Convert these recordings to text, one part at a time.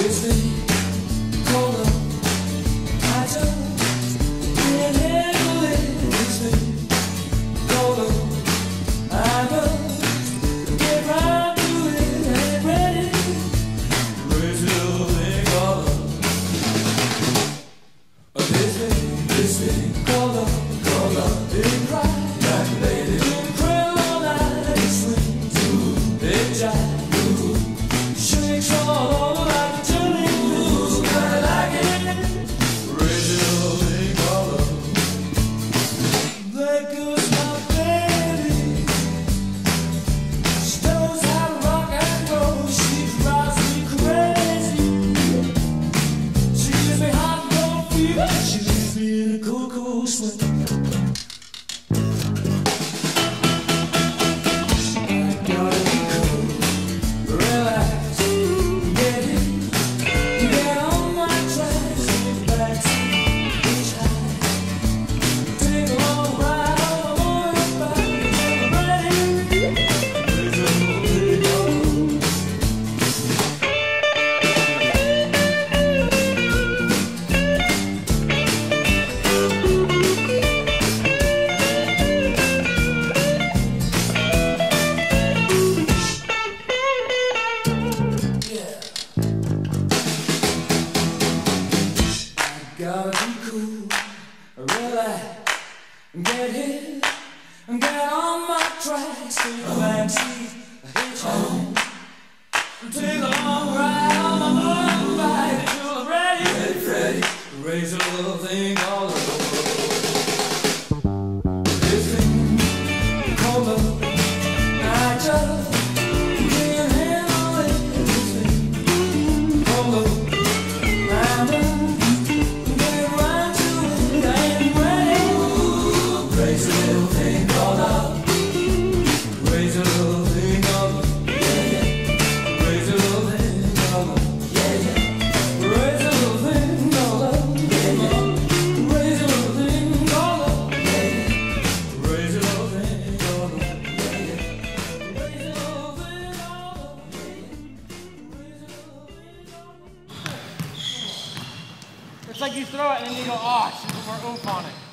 It's like you throw it and then you go, oh, I should put more oomph on it.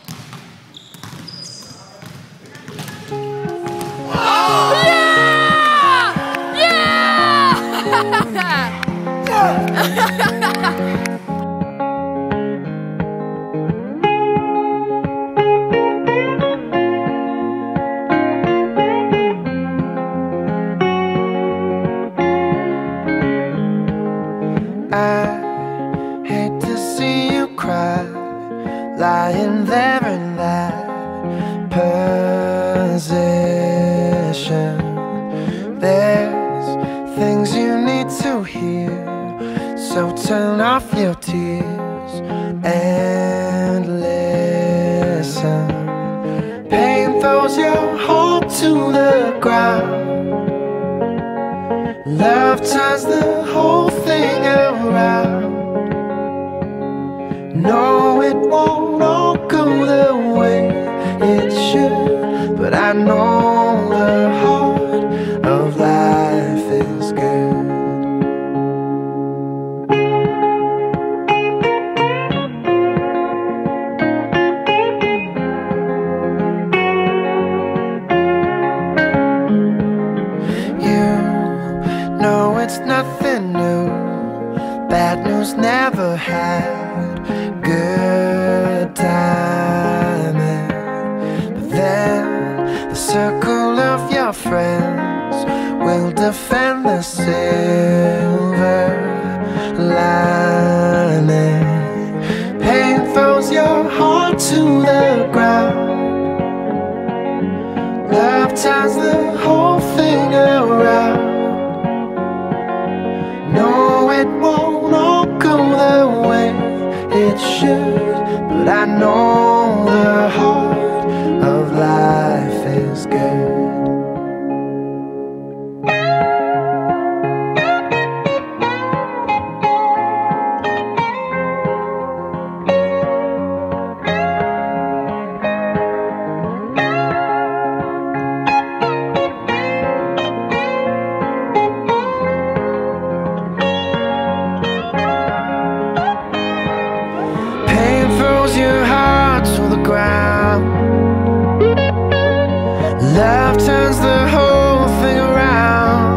Oh, yeah! Yeah! Lying there in that position, there's things you need to hear, so turn off your tears and listen. Pain throws your heart to the ground, love turns the whole thing around. No, it won't all go the way it should, but I know the heart of life is good. You know it's nothing new, bad news never had good timing, but then the circle of your friends will defend the silver lining. Pain throws your heart to the ground, love turns the whole thing around. No, it won't all go the way it should, but I know the heart of life is good. Love turns the whole thing around.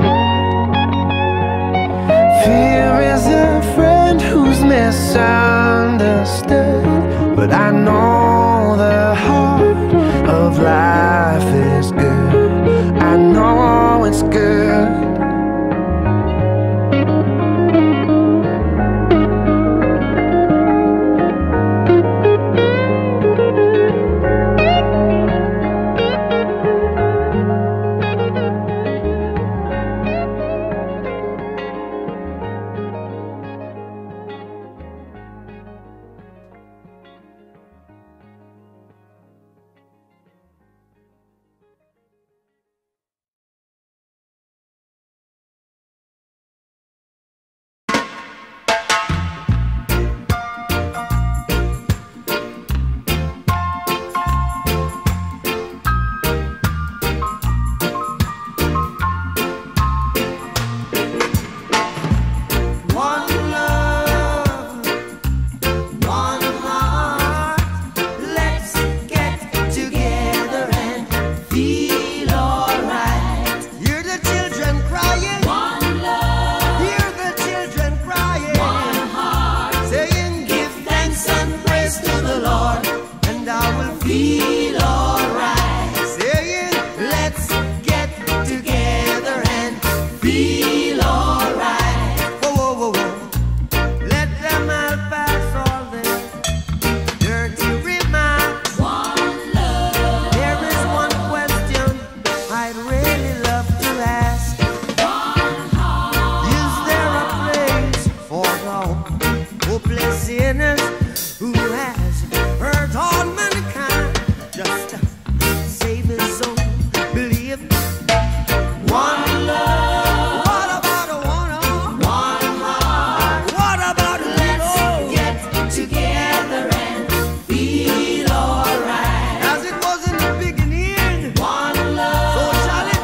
Fear is a friend who's misunderstood, but I know the heart of life is good. I know it's good. Shall it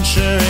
adventure